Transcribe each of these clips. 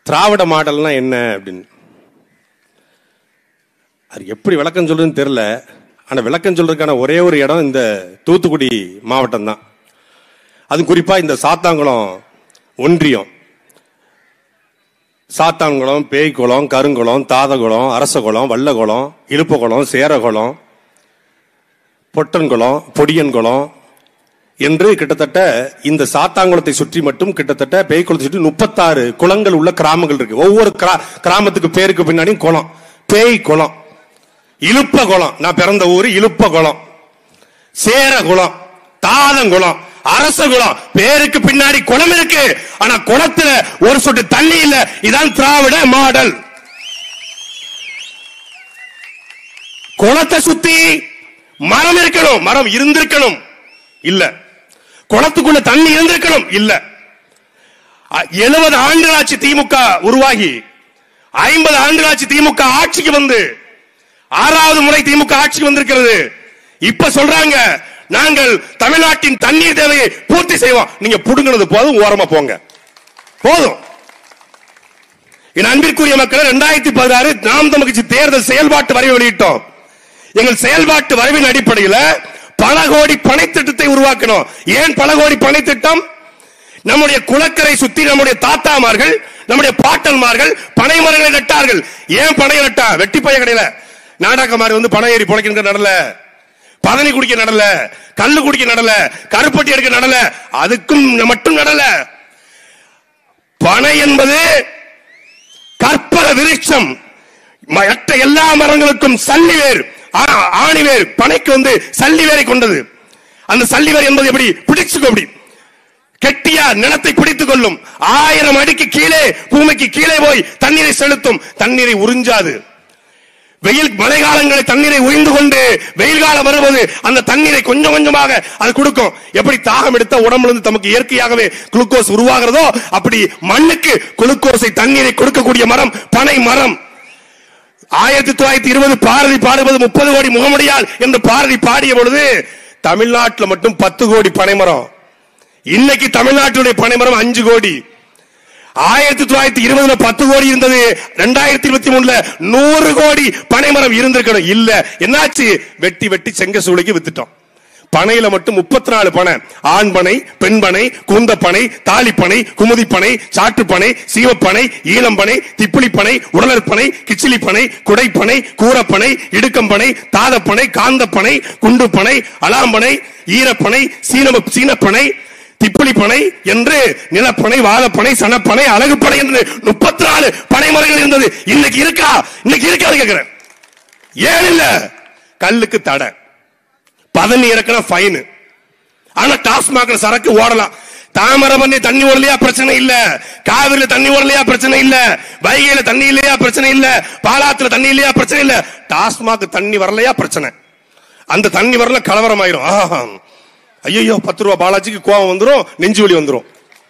திராவிட மாடல்னா என்ன அப்படின்னு அது எப்படி விளக்கம் சொல்றதுன்னு தெரியல. ஆனால் விளக்கம் சொல்றதுக்கான ஒரே ஒரு இடம் இந்த தூத்துக்குடி மாவட்டம் தான். அது குறிப்பா இந்த சாத்தான்குளம் ஒன்றியம், சாத்தான்குளம், பேய்க்குளம், கருங்குளம், தாதகுளம், அரசகுளம், வல்லகுளம், இழுப்பகுளம், சேரகுளம், பொட்டன்குளம், பொடியன்குளம் என்று கிட்டத்தட்ட இந்த சாத்தான்குளத்தை சுற்றி மட்டும் கிட்டத்தட்ட பேய்க்குளத்தை சுற்றி 36 குளங்கள் உள்ள கிராமங்கள் இருக்கு. ஒவ்வொரு கிராமத்துக்கு பேருக்கு பின்னாடியும் குளம். பேய் குளம், இழுப்ப குளம், நான் பிறந்த ஊரு இழுப்ப குளம், சேரகுளம், தாதங்குளம், அரசகுளம், பேருக்கு பின்னாடி குளம் இருக்கு. ஆனா குளத்துல ஒரு சொட்டு தண்ணி இல்ல. இதான் திராவிட மாடல். குளத்தை சுத்தி மரம் இருக்கணும், மரம் இருந்திருக்கணும் இல்ல. குளத்துக்குள்ள தண்ணி இருந்திருக்கணும் இல்ல. 70 ஆண்டுகளாச்சு திமுக உருவாகி, 50 ஆண்டுகளாச்சு திமுக ஆட்சிக்கு வந்து, 6வது முறை திமுக ஆட்சிக்கு வந்திருக்கிறது. இப்ப சொல்றாங்க நாங்கள் தமிழ்நாட்டின் தண்ணீர் தேவையை பூர்த்தி செய்வோம். நீங்க புடுங்கினது போதும், ஓரமா போங்க, போதும். என் அன்பிற்குரிய மக்கள், 2016 நாம் தமிழ் கட்சி தேர்தல் செயல்பாட்டு வரைவை வெளியிட்டோம். எங்கள் செயல்பாட்டு வரைவின் அடிப்படையில் பல கோடி பனை திட்டத்தை உருவாக்கணும். ஏன் பல கோடி பனை திட்டம்? நம்முடைய குளக்கரை சுத்தி நம்முடைய தாத்தாமார்கள், நம்முடைய பாட்டன்மார்கள் பனை மரங்களை நட்டார்கள். ஏன் பனை நட்டா? வெட்டி பய கடையில நாடக மாதிரி வந்து பனை ஏறி பொழைக்கிற நடல, பதனி குடிக்க நடல, கல்லு குடிக்க நடல, கருப்பட்டி எடுக்க நடல, அதுக்கும் மட்டும் நடல. பனை என்பது கற்பக விருட்சம். மற்ற எல்லா மரங்களுக்கும் சல்லிவேர், ஆணிவேர். பனைக்கு வந்து சல்லிவேரை கொண்டது. அந்த சல்லிவேர் என்பது எப்படி பிடிச்சுக்கோ, அப்படி கெட்டியா நிலத்தை பிடித்துக் கொள்ளும். 1000 அடிக்கு கீழே, பூமிக்கு கீழே போய் தண்ணீரை செலுத்தும். தண்ணீரை உறிஞ்சாது. வெயில் மழை காலங்களில் தண்ணீரை உறிந்து கொண்டு வெயில் காலம் வருவது அந்த தண்ணீரை கொஞ்சம் கொஞ்சமாக அது கொடுக்கும். எப்படி தாகம் எடுத்த உடம்புல இருந்து நமக்கு இயற்கையாகவே குளுக்கோஸ் உருவாகிறதோ அப்படி மண்ணுக்கு குளுக்கோஸை தண்ணீரை கொடுக்கக்கூடிய மரம் பனை மரம். 1920 பாரதி பாடுவது 30 கோடி முகமுடியால் என்று பாரதி பாடிய பொழுது தமிழ்நாட்டில் மட்டும் 10 கோடி பனைமரம். இன்னைக்கு தமிழ்நாட்டுடைய பனைமரம் 5 கோடி. 1920 10 கோடி இருந்தது. 2023 100 கோடி பனைமரம் இருந்திருக்கணும். இல்ல, என்னாச்சு? வெட்டி வெட்டி செங்க சூளைக்கு வித்துட்டோம். பனையில மட்டும் 34 பனை. ஆண் பனை, பெண் பனை, கூந்தப்பனை, தாலிப்பனை, குமுதிப்பனை, சாட்டுப்பனை, சீவப்பனை, ஈழம்பனை, திப்பிலிப்பனை, உடலற்பனை, கிச்சிலிப்பனை, குடைப்பனை, கூரப்பனை, இடுக்கம்பனை, தாதப்பனை, காந்தப்பனை, குண்டுப்பனை, அலாம்பனை, ஈரப்பனை, சீனப்பனை, திப்பிலிப்பனை என்று நிலப்பனை, வாதப்பனை, சனப்பனை, அழகுப்பனை என்று 34 பனைமரங்கள் இருந்தது. இன்னைக்கு இருக்கா? இன்னைக்கு இருக்காது கேட்கிறேன். ஏன் இல்ல? கல்லுக்கு தடை, பதனி இறக்கணும் ஃபைன். ஆனா டாஸ்மாக் சரக்கு ஓடலாம். தாமிரபரணி தண்ணி ஓடலையா பிரச்சனை இல்ல, காவிரியில தண்ணி ஓடலையா பிரச்சனை இல்ல, வைகையில தண்ணி இல்லையா பிரச்சனை இல்ல, பாலாத்துல தண்ணி இல்லையா பிரச்சனை இல்ல. டாஸ்மாக் தண்ணி வரலையா பிரச்சனை. அந்த தண்ணி வரல கலவரம் ஆயிரும். ஐயோ 10 ரூபாய் பாலாஜிக்கு கோவம் வந்துரும், நெஞ்சு வலி வந்துரும்.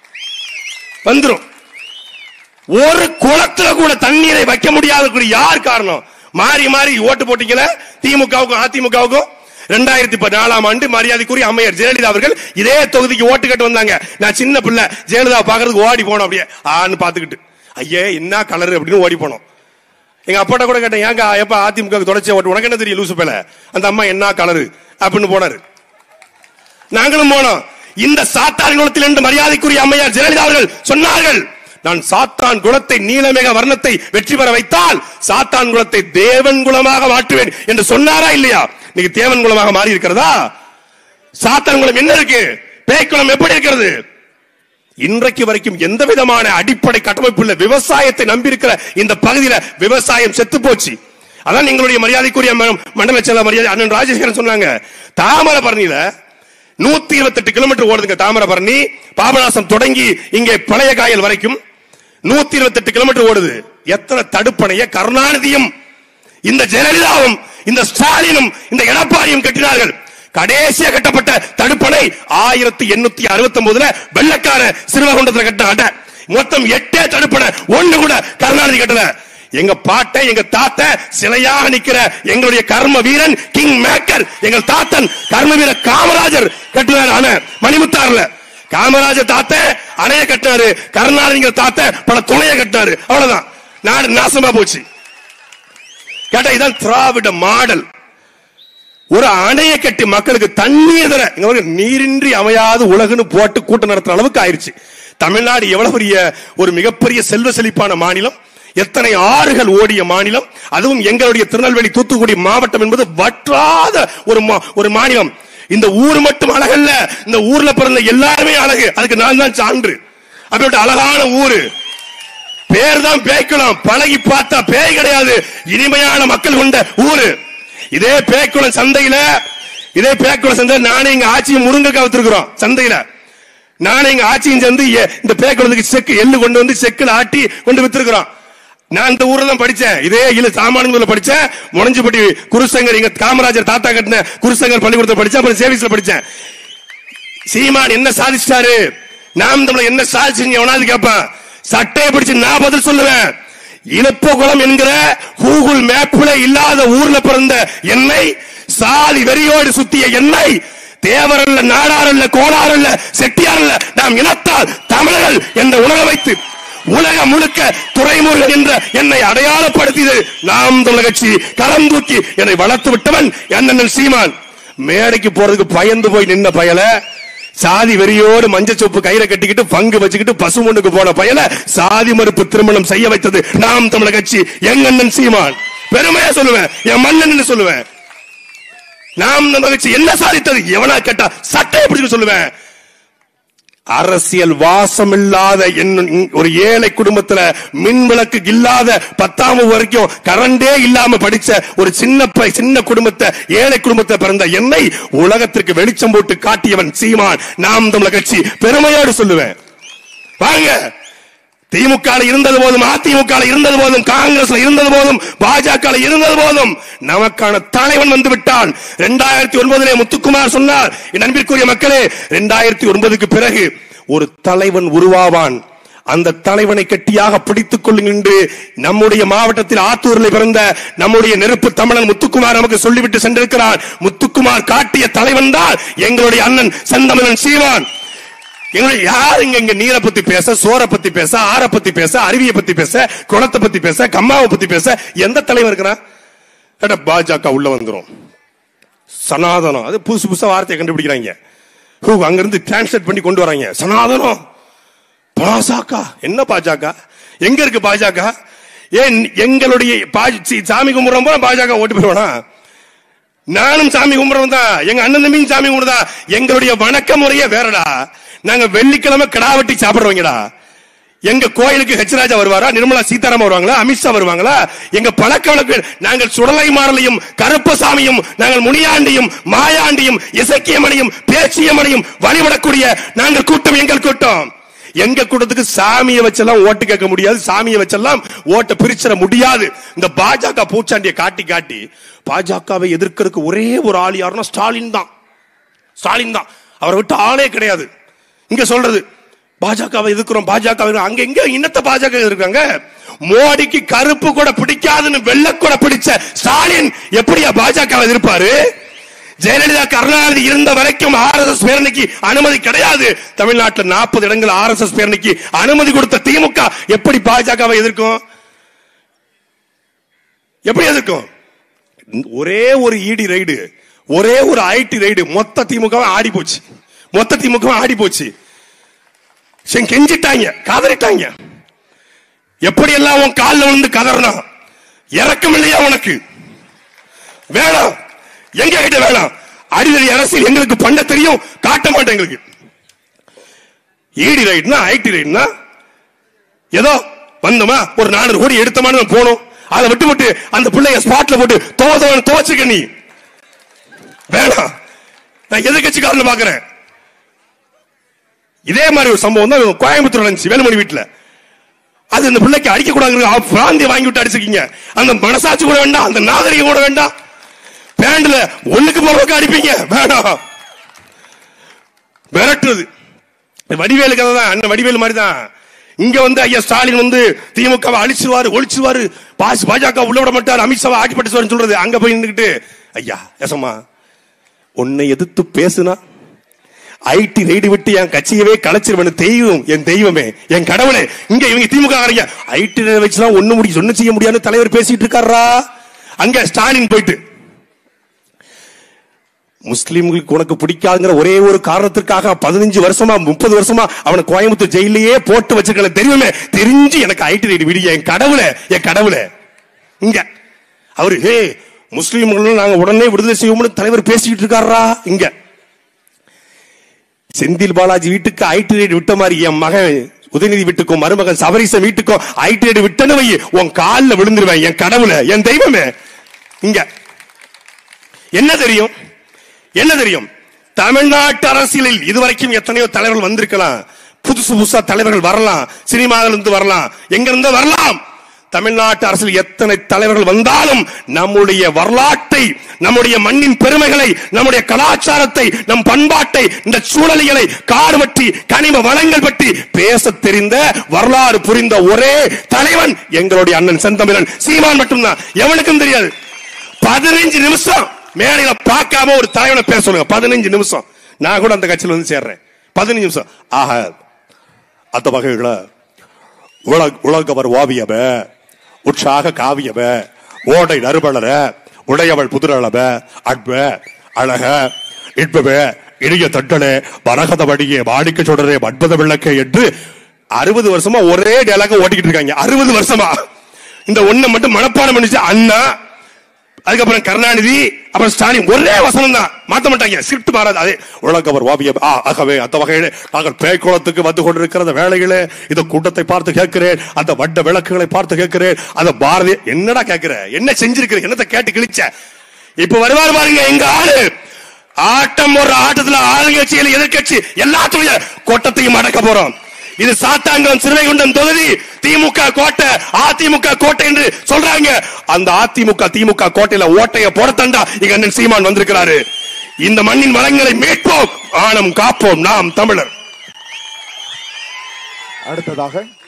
ஒரு குளத்துல கூட தண்ணீரை வைக்க முடியாத யார் காரணம்? மாறி மாறி ஓட்டு போட்டீங்களே திமுகவுக்கும் அதிமுகவுக்கும். 2014ஆம் ஆண்டு மரியாதைக்குரிய அம்மையார் ஜெயலலிதா அவர்கள் இதே தொகுதிக்கு ஓட்டு கேட்டு வந்தாங்க. நான் சின்ன பிள்ளை, ஜெயலலிதா பாக்குறதுக்கு ஓடி போனோம். அப்படியே ஆன்னு பாத்துக்கிட்டு, ஐயே என்ன கலர் அப்படின்னு ஓடி போனோம். எங்க அப்பாட்ட கூட கேட்டேன், ஏங்க எப்ப அதிமுக தொடர்ச்சியா ஓட்டு, உனக்கு என்ன தெரியும் லூசு பேல, அந்த அம்மா என்ன கலரு அப்படின்னு போனாரு. நாங்களும் போனோம். இந்த சாத்தான் குளத்தில் என்று மரியாதைக்குரிய அம்மையார் ஜெயலலிதா அவர்கள் சொன்னார்கள், நான் சாத்தான் குளத்தை நீலமேக வர்ணத்தை வெற்றி பெற வைத்தால் சாத்தான் குளத்தை தேவன் குலமாக மாற்றுவேன் என்று சொன்னாரா இல்லையா? இன்னைக்கு தேவன் குலமாக மாறி இருக்கிறதா? சாத்தான் குளம் என்ன இருக்கு? பேய்க்குளம் எப்படி இருக்கிறது? இன்றைக்கு வரைக்கும் எந்த விதமான அடிப்படை கட்டமைப்பு இல்ல. விவசாயத்தை நம்பி இருக்கிற இந்த பகுதியில விவசாயம் செத்து போச்சு. அதான் எங்களுடைய மரியாதைக்குரிய மண்டல செயலர் மரியாதை அண்ணன் ராஜேஸ்வரன் சொன்னாங்க, தாமிரபரணியில 128 கிலோமீட்டர் ஓடுதுங்க. தாமிரபரணி பாபநாசம் தொடங்கி இங்கே பழைய காயல் வரைக்கும் 128 கிலோமீட்டர் ஓடுது. எத்தனை தடுப்பணைய கருணாநிதியும் இந்த ஜெயலலிதாவும் இந்த ஸ்டாலினும் இந்த எடப்பாடியும் கட்டினார்கள். கடைசியா கட்டப்பட்ட தடுப்பணை 1869 வெள்ளக்கார சிறுவகுண்டத்தில் கட்டின. மொத்தம் 8 தடுப்பணை, 1 கூட கருணாநிதி கட்டல. எங்க பாட்டை எங்க தாத்த சிலையாக நிக்கிற எங்களுடைய கர்ம வீரன் கிங் மேக்கர் எங்கள் தாத்தன் கர்ம வீரர் காமராஜர் கட்டினார். மணிமுத்தாறுல காமராஜர் தாத்த அணைய கட்டினாரு, கருணாநிதிங்கிற தாத்த பல துணைய கட்டினாரு. அவ்வளவுதான், நாடு நாசமா போச்சு. கேட்டா இதான் திராவிட மாடல். ஒரு அணைய கட்டி மக்களுக்கு தண்ணீர் தர, நீரின்றி அமையாது உலகுன்னு போட்டு கூட்டம் நடத்துற அளவுக்கு ஆயிருச்சு. தமிழ்நாடு எவ்வளவு பெரிய ஒரு மிகப்பெரிய செல்வ செழிப்பான மாநிலம், எத்தனை ஆறுகள் ஓடிய மாநிலம், அதுவும் எங்களுடைய திருநெல்வேலி தூத்துக்குடி மாவட்டம் என்பது வற்றாத ஒரு மாநிலம். இந்த ஊர் மட்டும் அழகல்ல, இந்த ஊர்ல பிறந்த எல்லாருமே அழகு. அதுக்கு நான் தான் சான்று. அப்படி அழகான ஊரு. பேர் தான் பேய்க்குளம், பழகி பார்த்தா பேய் கிடையாது, இனிமையான மக்கள் கொண்ட ஊரு. இதே பேய்க்குளம் சந்தையில, நானே எங்க ஆட்சியும் முருங்கைக்காய் வித்துருக்கிறோம் சந்தையில. நானே எங்க ஆட்சியும் சேர்ந்து இந்த பேய்க்குளத்துக்கு செக்கு எள்ளு கொண்டு வந்து செக்குல ஆட்டி கொண்டு வித்துருக்கிறோம். நான் இந்த ஊர்ல தான் படிச்சேன், இதே சாமானியத்துல படிச்சேன். முனஞ்சிப்பட்டி குருசங்கர், எங்க காமராஜர் தாத்தா கட்டின குருசங்கர் பள்ளிக்கூடத்தில் படிச்சேன். அப்புறம் சேவிஸ்ல படிச்சேன். சீமான் என்ன சாதிச்சிட்டாரு, நாம் தமிழர் என்ன சாதிச்சு எவனாவது கேட்பான். சட்டையை பிடிச்சு நான் பதில் சொல்லுவேன். இலப்பகுளம் என்கிற கூகுள் மேப்ல இல்லாத ஊர்ல பிறந்த என்னை, சாதி வெறியோடு சுத்திய என்னை, தேவரல்ல, நாடாரல்ல, கோளாரல்ல, செட்டியாரல்ல, நாம் இனத்தால் தமிழர்கள் என்ற உலக வைத்து உலகம் முழுக்க துரைமுருகன் என்ற என்னை அடையாளப்படுத்தியது நாம் தமிழர் கட்சி. கரம் தூக்கி என்னை வளர்த்து விட்டவன் அண்ணன் சீமான். மேடைக்கு போறதுக்கு பயந்து போய் நின்ன பயல, சாதி வெறியோடு மஞ்சள் சொப்பு கையில கட்டிக்கிட்டு பங்கு வச்சுக்கிட்டு பசுமொன்னுக்கு போன பயல சாதி மறுப்பு திருமணம் செய்ய வைத்தது நாம் தமிழர் கட்சி. எங்க அண்ணன் சீமான். பெருமையா சொல்லுவேன், என் மன்னன் சொல்லுவேன். நாம் தமிழர் கட்சி என்ன சாதித்தது, எவனா கேட்டா சட்டையை பிடிச்சு சொல்லுவேன். அரசியல் வாசம் இல்லாத ஒரு ஏழை குடும்பத்துல மின் விளக்கு இல்லாத 10ஆம் வரைக்கும் கரண்டே இல்லாம படிச்ச ஒரு சின்ன குடும்பத்தை, ஏழை குடும்பத்தை பிறந்த என்னை உலகத்திற்கு வெளிச்சம் போட்டு காட்டியவன் சீமான். நாம் தமிழர் கட்சி பெருமையோடு சொல்லுவேன். வாங்க, திமுக இருந்தது போதும், அதிமுக இருந்தது போதும், காங்கிரஸ் இருந்தது போதும், பாஜக இருந்தது போதும், நமக்கான தலைவன் வந்து விட்டான். 2009 முத்துக்குமார் சொன்னார். என் அன்பிற்குரிய மக்களே, 2009க்கு பிறகு ஒரு தலைவன் உருவாவான். அந்த தலைவனை கட்டியாக பிடித்துக் கொள்ளுங்கள் என்று நம்முடைய மாவட்டத்தில் ஆத்தூரில் பிறந்த நம்முடைய நெருப்பு தமிழன் முத்துக்குமார் நமக்கு சொல்லிவிட்டு சென்றிருக்கிறார். முத்துக்குமார் காட்டிய தலைவன் தான் எங்களுடைய அண்ணன் செந்தமிழன் சீமான். யார் இங்க நீரை பத்தி பேச, சோரை பத்தி பேச, ஆற பத்தி பேச, அருவியை பத்தி பேச, குளத்தை பத்தி பேச, கம்மாவை பத்தி பேச எந்த தலைவர் இருக்கிறான்? பாஜக உள்ள வந்துரும். சனாதனம், அது புதுசா வார்த்தையை கண்டுபிடிக்கிறாங்க. அங்கிருந்து டிரான்ஸ்லேட் பண்ணி கொண்டு வராங்க. சனாதனம், பாஜக. என்ன பாஜக? எங்க இருக்கு பாஜக? ஏன் எங்களுடைய சாமி கும்பிடுறோம் போல பாஜக ஓட்டு போயிடுவானா? நானும் சாமி கும்பிடுறோம் தான், எங்க அண்ணன் தம்பியும் சாமி கும்பிடுறதா. எங்களுடைய வணக்க முறையே வேறடா. நாங்க வெள்ளிக்கிழமை கிடாவட்டி சாப்பிடுறோங்கடா. எங்க கோயிலுக்கு ஹெச் ராஜா வருவாரா, நிர்மலா சீதாராமன் வருவாங்களா, அமித்ஷா வருவாங்களா? எங்க பழக்க வழக்கு நாங்கள் சுடலை மாறலையும் கருப்பசாமியும் நாங்கள் முனியாண்டியும் மாயாண்டியும் இசக்கியமனையும் பேச்சியமனையும் வழிபடக்கூடிய நாங்கள் கூட்டம் எங்கள் கூட்டம். எங்க கூட்டத்துக்கு சாமியை வச்செல்லாம் ஓட்டு கேட்க முடியாது, சாமியை வச்செல்லாம் ஓட்ட பிரிச்சிட முடியாது. இந்த பாஜக பூச்சாண்டியை காட்டி காட்டி பாஜகவை எதிர்க்கிறதுக்கு ஒரே ஒரு ஆள் யாருன்னா ஸ்டாலின் தான். ஸ்டாலின் தான், அவரை விட்டு ஆளே கிடையாது. இங்க சொல்றது பாஜகவை எதிர்க்கிறோம், பாஜக அங்க எங்க இன்னத்த பாஜக இருக்காங்க. மோடிக்கு கருப்பு கூட பிடிக்காதுன்னு வெள்ளை கூட பிடிச்ச ஸ்டாலின் எப்படியா பாஜகவை எதிர்ப்பாரு? ஜெயலலிதா கருணாநிதி இருந்த வரைக்கும் ஆர்எஸ்எஸ் பேரணிக்கு அனுமதி கிடையாது. தமிழ்நாட்டில் 40 இடங்கள் ஆர்எஸ்எஸ் பேரணிக்கு அனுமதி கொடுத்த திமுக எப்படி பாஜகவை எதிர்க்கும்? எப்படி எதிர்க்கும்? ஒரே ஒரு இடி ரைடு, ஒரே ஒரு ஐடி ரைடு மொத்த திமுக ஆடி போச்சு. மொத்த திமுக ஆடி போச்சு. கெஞ்சிட்டாங்க, கதறிட்டாங்க. எப்படி எல்லாம் உன் காலில் வந்து கதறனா? இறக்கம் இல்லையா உனக்கு? வேணாம், எங்க கிட்ட வேணாம். அடிதடி அரசியல் எங்களுக்கு பண்ண தெரியும், காட்ட மாட்டேன். எங்களுக்கு இடி ரைட்னா ஐடி ரைட்னா ஏதோ வந்தோமா ஒரு 400 கோடி எடுத்தமான போனோம். அதை விட்டு விட்டு அந்த பிள்ளைய ஸ்பாட்ல போட்டு துவச்சுக்க. நீ வேணாம், நான் எதிர்கட்சிக்காரன் பாக்குறேன். இதே மாதிரி ஒரு சம்பவம் தான் கோயம்புத்தூர் நடந்துச்சு, வேலுமணி வீட்டுல. அது இந்த பிள்ளைக்கு அடிக்க கூடாது, பிராந்திய வாங்கி விட்டு அடிச்சிருக்கீங்க. அந்த மனசாட்சி கூட வேண்டாம், அந்த நாகரிகம் கூட வேண்டாம். பேண்ட்ல ஒண்ணுக்கு போறதுக்கு அடிப்பீங்க, வேணாம். மிரட்டுறது வடிவேலு கதை தான். அண்ணன் வடிவேலு மாதிரி தான். இங்க வந்து ஐயா ஸ்டாலின் வந்து திமுக அழிச்சுவாரு, ஒழிச்சுவாரு, பாஜக உள்ள விட மாட்டார், அமித்ஷாவை ஆட்சிப்பட்டு சொல்றது. அங்க போய் நின்றுக்கிட்டு ஐயா எசமா உன்னை எதிர்த்து பேசுனா ஐடி ரைடு விட்டு என் கட்சியவே கலைச்சிருவன் தெய்வம், என் தெய்வமே, என் கடவுளே. இங்க இவங்க திமுக ஐடி வச்சுலாம் ஒண்ணு செய்ய முடியாது தலைவர் பேசிட்டு இருக்காரா. அங்க ஸ்டாலின் போயிட்டு முஸ்லிம்களுக்கு உனக்கு பிடிக்காதுங்கிற ஒரே ஒரு காரணத்திற்காக 15 வருஷமா 30 வருஷமா அவனை கோயம்புத்தூர் ஜெயிலேயே போட்டு வச்சிருக்க தெரியுமே, தெரிஞ்சு எனக்கு ஐடி ரைடு விடிய, என் கடவுளே, என் கடவுளே. இங்க அவரு முஸ்லிம்கள் நாங்க உடனே விடுதலை செய்வோம்னு தலைவர் பேசிட்டு இருக்காரா. இங்க செந்தில் பாலாஜி வீட்டுக்கு ஐடி ரைடு விட்ட மாதிரி என் மகன் உதயநிதி வீட்டுக்கும் மருமகன் சபரீசன் வீட்டுக்கும் ஐடி ரைடு விட்டனு வை, உன் காலில் விழுந்துருவேன், என் கடவுளே, என் தெய்வமே. இங்க என்ன தெரியும், என்ன தெரியும்? தமிழ்நாட்டு அரசியலில் இதுவரைக்கும் எத்தனையோ தலைவர்கள் வந்திருக்கலாம், புதுசா தலைவர்கள் வரலாம், சினிமாவில் இருந்து வரலாம், எங்க இருந்து வரலாம். தமிழ்நாட்டு அரசியல் எத்தனை தலைவர்கள் வந்தாலும் நம்முடைய வரலாற்றை, நம்முடைய மண்ணின் பெருமைகளை, நம்முடைய கலாச்சாரத்தை, நம் பண்பாட்டை, இந்த சூழலிகளை, காடு பற்றி, கனிம வளங்கள் பற்றி பேச தெரிந்த, வரலாறு புரிந்த ஒரே தலைவன் எங்களுடைய அண்ணன் செந்தமிழன் சீமான் மட்டும்தான். எவனுக்கும் தெரியாது. 15 நிமிஷம் மேடையில பார்க்காம ஒரு தலைவனை பேச சொல்லுங்க. 15 நிமிஷம். நான் கூட அந்த கட்சியில் வந்து சேர்றேன். 15 நிமிஷம். ஆக அந்த வகைகள உலகவர் ஓவியவ, உற்சாக காவியவ, ஓடை நறுபளர, உடையவள் புதுரளவ, அன்ப அழக இன்பவ இடிய தட்டலே வரகத வடியே வாடிக்க சொல்றே அற்புத விளக்கே என்று 60 வருஷமா ஒரே டயலாக ஓட்டிக்கிட்டு இருக்காங்க. 60 வருஷமா இந்த ஒண்ணை மட்டும் மனப்பாடம் பண்ணிச்சு அண்ணா, அதுக்கப்புறம் கருணாநிதி, அப்புறம் ஸ்டாலின். ஒரே வசனம் தான், மாத்த மாட்டாங்க, ஸ்கிரிப்ட் மாறாது. அதே உலகவர் ஓவியம். ஆகவே அந்த வகையிலே நாங்கள் பேய்குளத்துக்கு வந்து கொண்டிருக்கிற வேளைகளே இந்த கூட்டத்தை பார்த்து கேட்கிறேன், அந்த வட்ட விளக்குகளை பார்த்து கேட்கிறேன், அந்த பாரதிய என்னடா கேட்கிற, என்ன செஞ்சிருக்கிற, என்னத்தை கேட்டு கிழிச்ச. இப்ப வருவாரு பாருங்க எங்க ஆளு, ஆட்டம் ஒரு ஆட்டத்துல ஆளுங்கட்சியில எதிர்கட்சி எல்லாத்துலயும் கூட்டத்தையும் அடக்க போறோம். இது சாத்தாங்குளம் சிறுவைகுண்டம் தொகுதி திமுக கோட்டை, அதிமுக கோட்டை என்று சொல்றாங்க. அந்த அதிமுக திமுக கோட்டையில ஓட்டைய போடத்தண்டா எங்க அண்ணன் சீமான் வந்திருக்கிறாரு. இந்த மண்ணின் வளங்களை மீட்போம், ஆணம் காப்போம், நாம் தமிழர். அடுத்ததாக